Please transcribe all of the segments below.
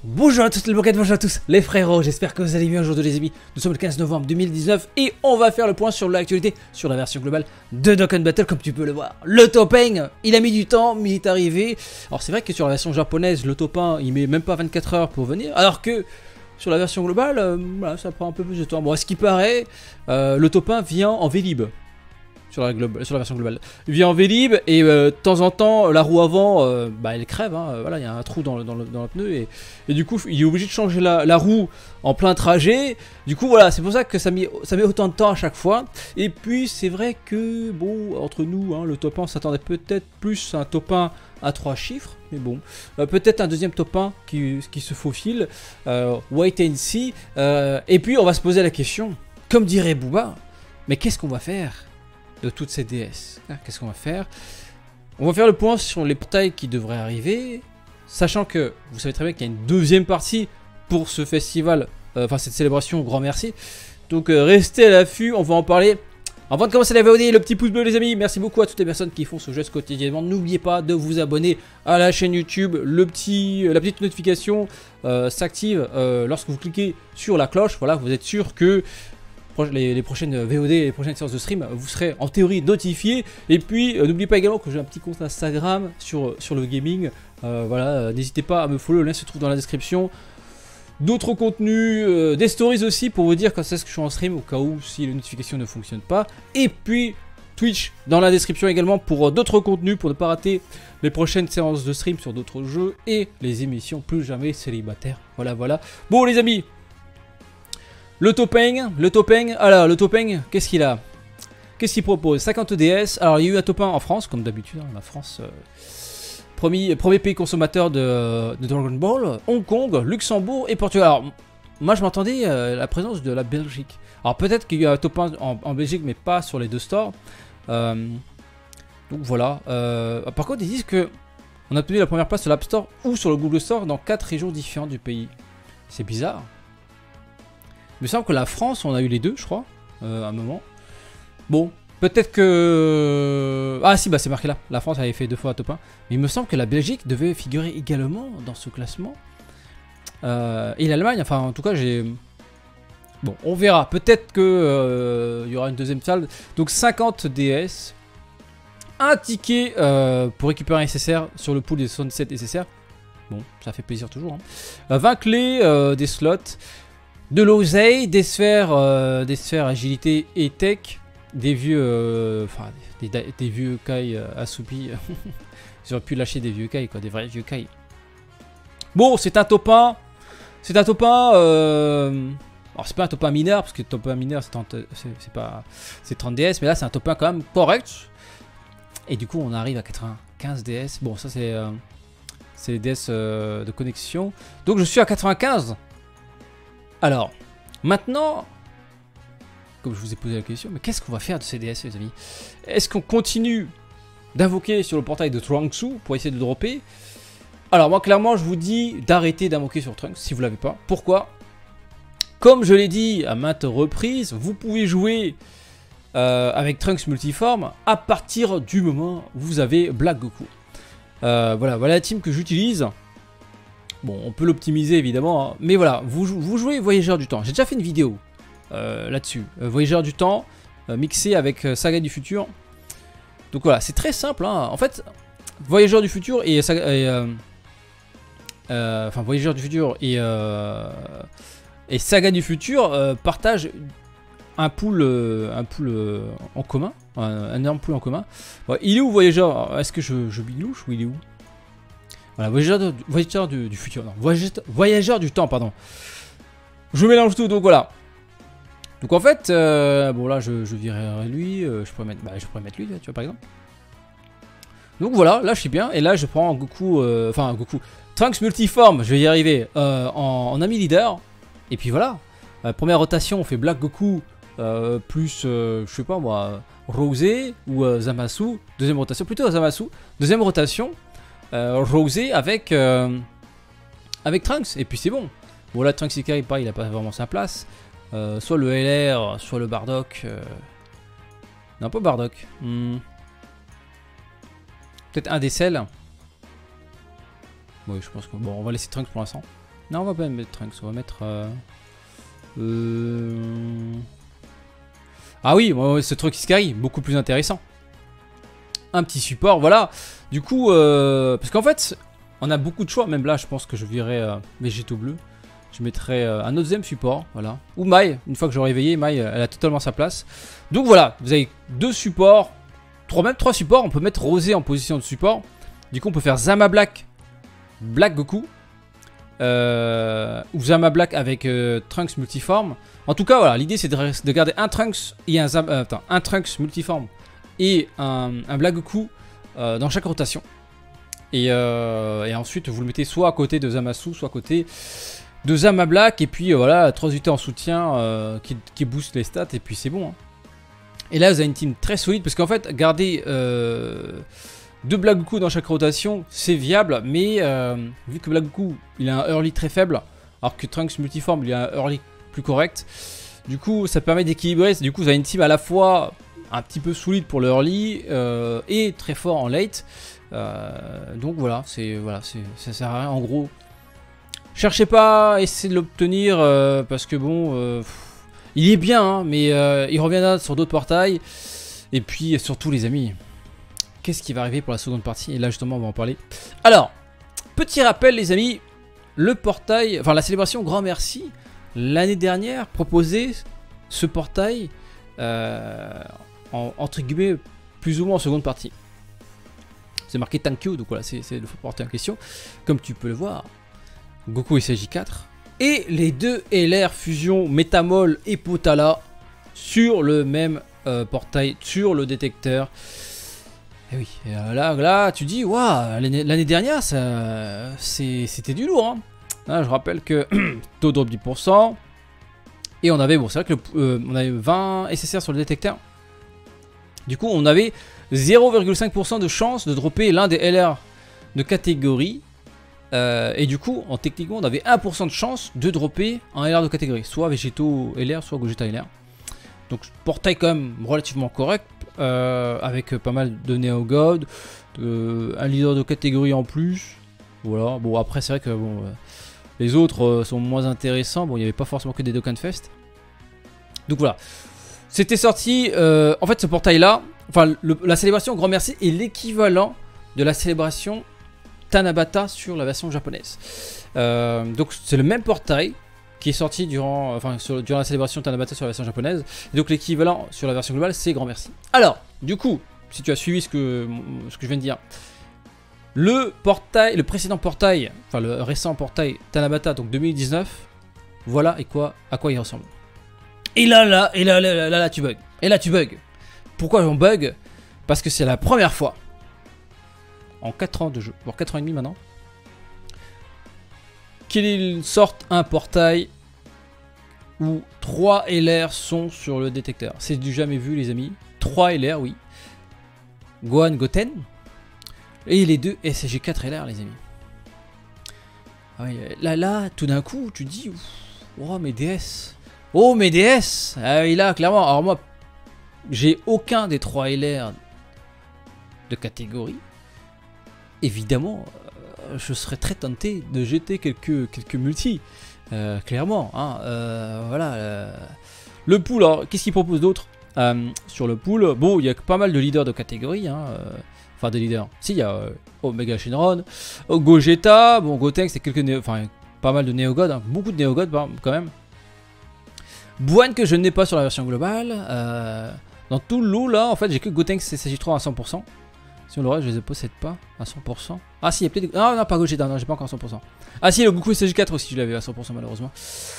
Bonjour à toutes les bloquettes, bonjour à tous les frérots, j'espère que vous allez bien aujourd'hui les amis. Nous sommes le 15 novembre 2019 et on va faire le point sur l'actualité, sur la version globale de Dokkan Battle comme tu peux le voir. Le top 1, il a mis du temps mais il est arrivé. Alors c'est vrai que sur la version japonaise, le top 1 il met même pas 24 heures pour venir. Alors que sur la version globale, voilà, ça prend un peu plus de temps. Bon à ce qui paraît, le top 1 vient en Vélib. Sur la version globale. Il vient en Vélib et de temps en temps la roue avant elle crève, hein, voilà, il y a un trou dans le pneu et du coup il est obligé de changer la roue en plein trajet. Du coup voilà, c'est pour ça que ça met autant de temps à chaque fois. Et puis c'est vrai que bon, entre nous, hein, le top 1 s'attendait peut-être plus à un top 1 à 3 chiffres, mais bon, peut-être un deuxième top 1 qui se faufile, wait and see, et puis on va se poser la question, comme dirait Booba, mais qu'est-ce qu'on va faire de toutes ces DS? Qu'est-ce qu'on va faire? On va faire le point sur les portails qui devraient arriver, sachant que vous savez très bien qu'il y a une deuxième partie pour ce festival, enfin cette célébration, grand merci. Donc restez à l'affût, on va en parler. Avant de commencer la VOD, le petit pouce bleu les amis, merci beaucoup à toutes les personnes qui font ce geste quotidiennement. N'oubliez pas de vous abonner à la chaîne YouTube, la petite notification s'active lorsque vous cliquez sur la cloche. Voilà, vous êtes sûr que les prochaines VOD, les prochaines séances de stream, vous serez en théorie notifié. Et puis n'oubliez pas également que j'ai un petit compte Instagram sur le gaming. Voilà, n'hésitez pas à me follow, le lien se trouve dans la description. D'autres contenus, des stories aussi pour vous dire quand c'est ce que je suis en stream au cas où si les notifications ne fonctionnent pas. Et puis Twitch dans la description également pour d'autres contenus, pour ne pas rater les prochaines séances de stream sur d'autres jeux et les émissions plus jamais célibataires. Voilà, voilà. Bon les amis, le topeng, alors le topeng, qu'est-ce qu'il a? Qu'est-ce qu'il propose? 50 DS, alors il y a eu un top 1 en France, comme d'habitude, hein, la France, premier pays consommateur de Dragon Ball, Hong Kong, Luxembourg et Portugal. Alors, moi je m'attendais à la présence de la Belgique. Alors peut-être qu'il y a un top 1 en Belgique, mais pas sur les deux stores. Donc voilà. Par contre, ils disent que on a obtenu la première place sur l'App Store ou sur le Google Store dans 4 régions différentes du pays. C'est bizarre. Il me semble que la France, on a eu les deux, je crois, à un moment. Bon, peut-être que... Ah si, bah c'est marqué là. La France avait fait 2 fois un top 1. Mais il me semble que la Belgique devait figurer également dans ce classement. Et l'Allemagne, enfin en tout cas, j'ai... Bon, on verra. Peut-être que y aura une deuxième salle. Donc 50 DS. Un ticket pour récupérer un SSR sur le pool des 67 SSR. Bon, ça fait plaisir toujours. Hein. 20 clés, des slots. De l'oseille, des sphères agilité et tech, des vieux, des vieux kai assoupis. Ils auraient pu lâcher des vieux kai, quoi, des vrais vieux kai. Bon, c'est un top 1. C'est un top 1. Alors, c'est pas un top 1 mineur, parce que top 1 mineur, c'est 30 DS, mais là, c'est un top 1 quand même correct. Et du coup, on arrive à 95 DS. Bon, ça, c'est les DS de connexion. Donc, je suis à 95. Alors, maintenant, comme je vous ai posé la question, mais qu'est-ce qu'on va faire de ces DS les amis? Est-ce qu'on continue d'invoquer sur le portail de Trunks pour essayer de le dropper? Alors moi clairement je vous dis d'arrêter d'invoquer sur Trunks si vous l'avez pas. Pourquoi? Comme je l'ai dit à maintes reprises, vous pouvez jouer avec Trunks multiforme à partir du moment où vous avez Black Goku. Voilà la team que j'utilise. Bon, on peut l'optimiser évidemment, hein. Mais voilà, vous jouez Voyageur du Temps. J'ai déjà fait une vidéo là-dessus. Voyageur du Temps, mixé avec Saga du Futur. Donc voilà, c'est très simple. Hein. En fait, Voyageur du Futur et Voyageur du Futur et Saga du Futur partagent un pool en commun, un énorme pool en commun. Bon, il est où Voyageur? Est-ce que je biglouche ou il est où? Voilà, voyageur du futur, non, voyageur du temps, pardon. Je mélange tout, donc voilà. Donc en fait, bon là, je virerai lui, je pourrais mettre lui, tu vois, par exemple. Donc voilà, là je suis bien, et là je prends Goku, Trunks multiforme, je vais y arriver, en ami leader. Et puis voilà, première rotation, on fait Black Goku, plus, je sais pas moi, Rosé ou Zamasu. Deuxième rotation, plutôt Zamasu. Deuxième rotation. Rosé avec Trunks et puis c'est bon. Bon là Trunks il pareil, il a pas vraiment sa place. Soit le LR, soit le Bardock. Non pas Bardock. Peut-être un des selles. Oui je pense que bon on va laisser Trunks pour l'instant. Non, on va pas mettre Trunks, on va mettre... Ah oui, ce truc Sky, beaucoup plus intéressant. Un petit support, voilà. Du coup, parce qu'en fait, on a beaucoup de choix. Même là, je pense que je virerai Végétaux bleus. Je mettrai un deuxième support, voilà. Ou Mai, une fois que j'aurai éveillé, Mai, elle a totalement sa place. Donc voilà, vous avez deux supports, même trois supports. On peut mettre Rosé en position de support. Du coup, on peut faire Zama Black, Black Goku. Ou Zama Black avec Trunks multiforme. En tout cas, voilà, l'idée c'est de garder un Trunks et un Trunks multiforme et un Black Goku dans chaque rotation. Et ensuite, vous le mettez soit à côté de Zamasu, soit à côté de Zama Black. Et puis voilà, 3 unités en soutien qui booste les stats. Et puis c'est bon. Hein. Et là, vous avez une team très solide parce qu'en fait, garder 2 Black Goku dans chaque rotation, c'est viable. Mais vu que Black Goku, il a un early très faible, alors que Trunks multiforme, il a un early plus correct. Du coup, ça permet d'équilibrer. Du coup, vous avez une team à la fois un petit peu solide pour le early et très fort en late. Donc voilà, ça sert à rien. En gros, cherchez pas à essayer de l'obtenir parce que bon, il est bien, hein, mais il reviendra sur d'autres portails. Et puis surtout, les amis, qu'est-ce qui va arriver pour la seconde partie? Et là, justement, on va en parler. Alors, petit rappel, les amis, le portail, enfin la célébration Grand Merci, l'année dernière, proposait ce portail entre guillemets plus ou moins en seconde partie. C'est marqué Thank you, donc voilà, c'est le portail en question. Comme tu peux le voir, Goku SJ4 et les deux LR Fusion Métamol et Potala sur le même portail, sur le détecteur. Et oui, là tu dis, waouh, l'année dernière, c'était du lourd. Hein. Là, je rappelle que taux de drop 10%. Et on avait, bon, c'est vrai que on avait 20 SSR sur le détecteur. Du coup, on avait 0,5% de chance de dropper l'un des LR de catégorie. Et du coup, techniquement, on avait 1% de chance de dropper un LR de catégorie. Soit Végétaux LR, soit Gogeta LR. Donc, portail quand même relativement correct. Avec pas mal de Neo God. Un leader de catégorie en plus. Voilà. Bon, après, c'est vrai que bon, les autres sont moins intéressants. Bon, il n'y avait pas forcément que des Dokkan Fest. Donc voilà. C'était sorti. En fait, ce portail-là, enfin, la célébration Grand Merci est l'équivalent de la célébration Tanabata sur la version japonaise. Donc, c'est le même portail qui est sorti durant la célébration Tanabata sur la version japonaise. Et donc, l'équivalent sur la version globale, c'est Grand Merci. Alors, du coup, si tu as suivi ce que je viens de dire, le précédent portail, enfin le récent portail Tanabata, donc 2019, voilà à quoi il ressemble. Et là, tu bugs. Et là, tu bugs. Pourquoi on bug? Parce que c'est la première fois, en 4 ans de jeu, voire 4 ans et demi maintenant, qu'ils sortent un portail où 3 LR sont sur le détecteur. C'est du jamais vu, les amis. 3 LR, oui. Gohan, Goten. Et les deux SSG4 LR, les amis. Ah oui, là, tout d'un coup, tu dis, oh mes DS. Oh mes DS. Ah oui, là, clairement. Alors moi, j'ai aucun des 3 LR de catégorie. Évidemment, je serais très tenté de jeter quelques multis. Clairement. Hein, voilà. Le pool, alors, qu'est-ce qu'il propose d'autre sur le pool? Bon, il y a pas mal de leaders de catégorie. Hein, enfin, des leaders. Si, il y a Omega Shenron, Gogeta, bon, Gotenks, c'est pas mal de Néogod, hein, beaucoup de Néogod quand même. Buan que je n'ai pas sur la version globale. Dans tout le lot, là, en fait, j'ai que Gotenks et SJ3 à 100%. Sinon, le reste, je les possède pas à 100%. Ah, si, il y a peut-être. Ah, non, pas Gogeta, non, j'ai pas encore à 100%. Ah, si, le Goku SJ4 aussi, je l'avais à 100%, malheureusement.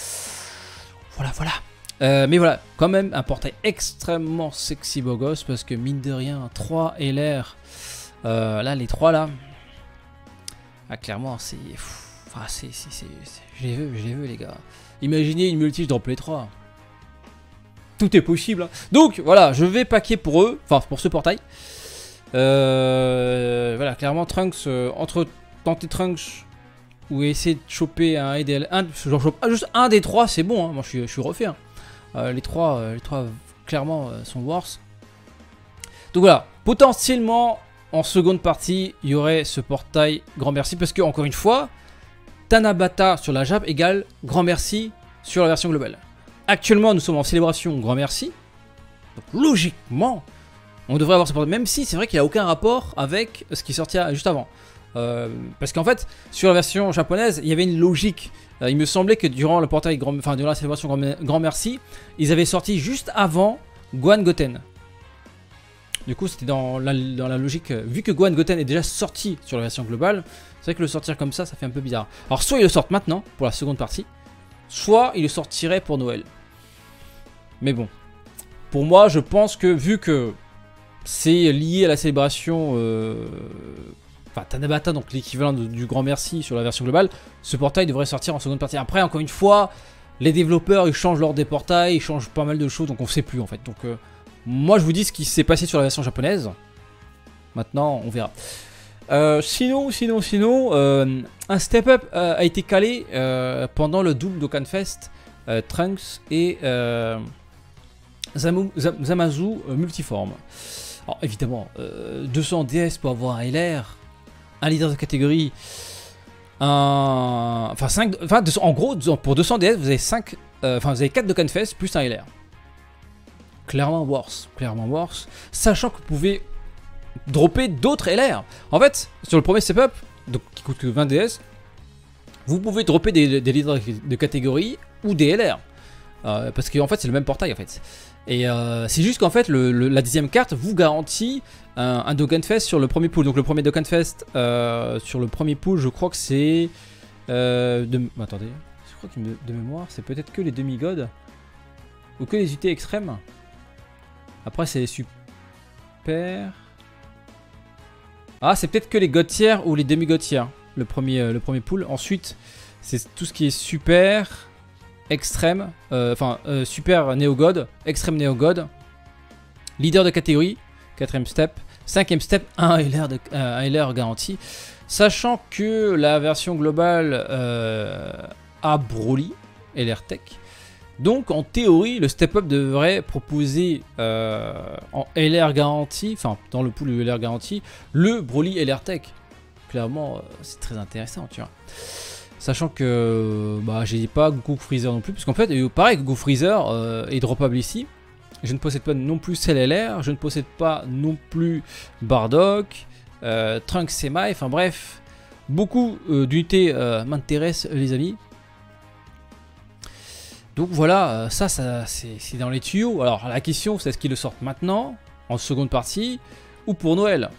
Voilà. Mais voilà, quand même, un portail extrêmement sexy beau gosse parce que mine de rien, 3 LR. Là, les 3 là. Ah, clairement, c'est. Enfin, je les veux, les gars. Imaginez une multi, je drop les 3. Tout est possible. Hein. Donc, voilà, je vais paquer pour eux. Enfin, pour ce portail. Voilà, clairement, Trunks, entre tenter Trunks ou essayer de choper un EDL, j'en chope juste un des 3, c'est bon. Hein. Moi, je suis refait. Hein. Les trois clairement, sont worse. Donc voilà, potentiellement, en seconde partie, il y aurait ce portail Grand Merci. Parce que, encore une fois, Tanabata sur la Jap égale grand merci sur la version globale. Actuellement, nous sommes en célébration grand merci. Donc logiquement, on devrait avoir ce portail, même si c'est vrai qu'il n'y a aucun rapport avec ce qui sortira juste avant. Parce qu'en fait, sur la version japonaise, il y avait une logique. Il me semblait que durant le portail, durant la célébration grand merci, ils avaient sorti juste avant Gohan Goten. Du coup, c'était dans la logique. Vu que Gohan Goten est déjà sorti sur la version globale, c'est vrai que le sortir comme ça fait un peu bizarre. Alors, soit ils le sortent maintenant pour la seconde partie, soit ils le sortiraient pour Noël. Mais bon, pour moi, je pense que vu que c'est lié à la célébration, enfin Tanabata, donc l'équivalent du grand merci sur la version globale, ce portail devrait sortir en seconde partie. Après, encore une fois, les développeurs ils changent l'ordre des portails, ils changent pas mal de choses, donc on sait plus en fait. Donc moi je vous dis ce qui s'est passé sur la version japonaise. Maintenant, on verra. Sinon, un step-up a été calé pendant le double Dokkan Fest Trunks et Zamasu multiforme. Alors évidemment, 200 DS pour avoir un LR, un leader de catégorie, en gros, pour 200 DS, vous avez 5, vous avez 4 Dokkan Fest plus un LR. Clairement worse, sachant que vous pouvez dropper d'autres LR. En fait, sur le premier step-up, donc qui coûte que 20 DS, vous pouvez dropper des leaders de catégorie ou des LR. Parce qu'en fait, c'est le même portail en fait. Et c'est juste qu'en fait, la 10e carte vous garantit un Dokkan Fest sur le premier pool. Donc le premier Dokkan Fest sur le premier pool, je crois que c'est... attendez, je crois que de mémoire, c'est peut-être que les demi-gods ou que les UT extrêmes. Après, c'est les super... Ah, c'est peut-être que les god tiers ou les demi-god tiers, le premier pool. Ensuite, c'est tout ce qui est super... extrême, super néo-god, extrême néo-god, leader de catégorie, 4ème step, 5ème step, un LR garanti, sachant que la version globale a Broly, LR Tech, donc en théorie le step up devrait proposer en LR garanti, enfin dans le pool LR garanti, le Broly LR Tech. Clairement c'est très intéressant, tu vois. Sachant que j'ai pas Goku Freezer non plus, parce qu'en fait, pareil, Goku Freezer est droppable ici. Je ne possède pas non plus CLLR, je ne possède pas non plus Bardock, Trunks Semi, enfin bref, beaucoup d'unités m'intéressent les amis. Donc voilà, ça c'est dans les tuyaux. Alors la question c'est est-ce qu'ils le sortent maintenant, en seconde partie, ou pour Noël.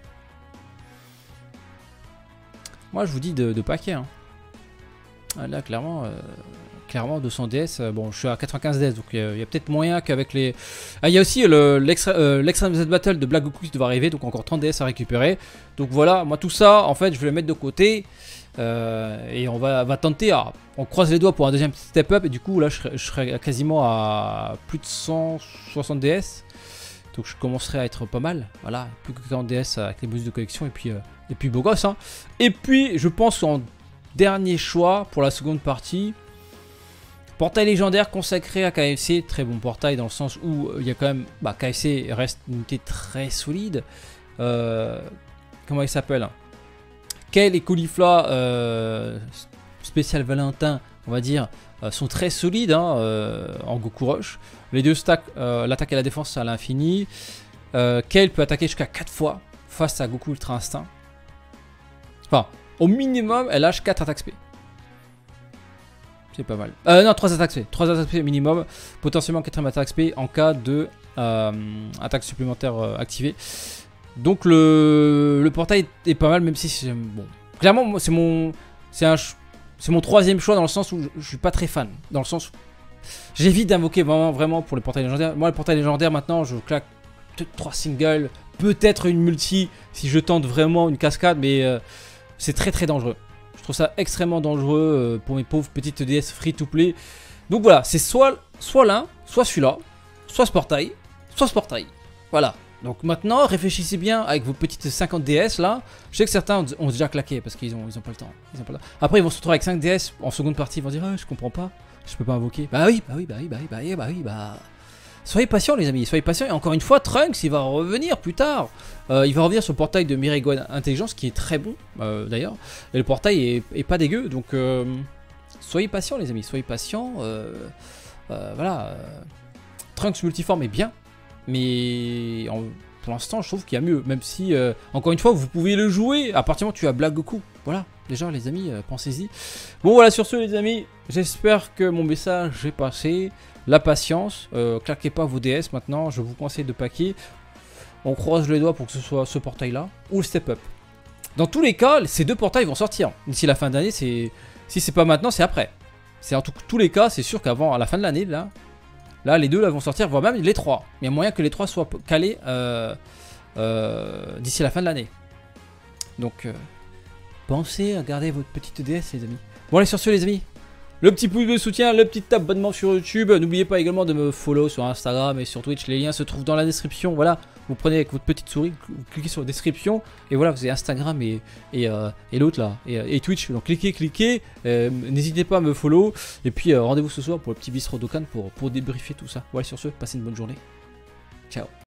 Moi je vous dis de paquet, hein. Là clairement 200 DS, bon je suis à 95 DS donc il y a peut-être moyen qu'avec les... Ah il y a aussi l'Extreme Z Battle de Black Goku qui va arriver, donc encore 30 DS à récupérer. Donc voilà, moi tout ça en fait je vais le mettre de côté et on va tenter, on croise les doigts pour un deuxième step up et du coup là je serai quasiment à plus de 160 DS. Donc je commencerai à être pas mal, voilà, plus que 40 DS avec les boosts de collection et puis beau gosse hein. Et puis je pense qu'en dernier choix pour la seconde partie, portail légendaire consacré à KFC, très bon portail dans le sens où il y a quand même, KFC reste une unité très solide. Comment il s'appelle, Kale et Caulifla spécial Valentin, on va dire, sont très solides hein, en Goku Rush. Les deux stacks, l'attaque et la défense à l'infini. Kale peut attaquer jusqu'à 4 fois face à Goku Ultra Instinct. Enfin, au minimum, elle lâche 4 attaques SP. C'est pas mal. Non, 3 attaques SP. 3 attaques SP minimum. Potentiellement 4ème attaque SP en cas de attaque supplémentaire activée. Donc le portail est pas mal, même si c'est... Bon, clairement, c'est mon 3ème choix dans le sens où je suis pas très fan. Dans le sens où j'évite d'invoquer vraiment pour le portail légendaire. Moi, le portail légendaire, maintenant, je claque peut-être 3 singles, peut-être une multi si je tente vraiment une cascade, mais... c'est très dangereux. Je trouve ça extrêmement dangereux pour mes pauvres petites DS free to play. Donc voilà, c'est soit l'un, soit celui-là, soit ce portail, soit ce portail. Voilà. Donc maintenant, réfléchissez bien avec vos petites 50 DS là. Je sais que certains ont déjà claqué parce qu'ils ont pas le temps. Après, ils vont se retrouver avec 5 DS en seconde partie. Ils vont dire je comprends pas, je peux pas invoquer. Bah oui. soyez patients les amis, soyez patients. Et encore une fois, Trunks, il va revenir plus tard. Il va revenir sur le portail de Mirai Gohan Intelligence, qui est très bon d'ailleurs. Et le portail est pas dégueu, donc soyez patients les amis, soyez patients. Voilà. Trunks multiforme est bien, mais pour l'instant, je trouve qu'il y a mieux. Même si, encore une fois, vous pouvez le jouer à partir du moment où tu as Black Goku. Voilà, déjà les amis, pensez-y. Bon voilà, sur ce les amis, j'espère que mon message est passé. La patience, claquez pas vos DS maintenant, je vous conseille de packer. On croise les doigts pour que ce soit ce portail là, ou le step up. Dans tous les cas, ces deux portails vont sortir. D'ici la fin d'année, si c'est pas maintenant, c'est après. C'est en tous les cas, c'est sûr qu'avant, à la fin de l'année, là les deux là vont sortir, voire même les trois. Il y a moyen que les trois soient calés d'ici la fin de l'année. Donc, pensez à garder votre petite DS les amis. Bon allez sur ce les amis, le petit pouce de soutien, le petit abonnement sur YouTube. N'oubliez pas également de me follow sur Instagram et sur Twitch. Les liens se trouvent dans la description. Voilà, vous prenez avec votre petite souris, vous cliquez sur la description. Et voilà, vous avez Instagram et l'autre là, et Twitch. Donc cliquez. N'hésitez pas à me follow. Et puis rendez-vous ce soir pour le petit bistro Dokkan pour débriefer tout ça. Voilà, sur ce, passez une bonne journée. Ciao.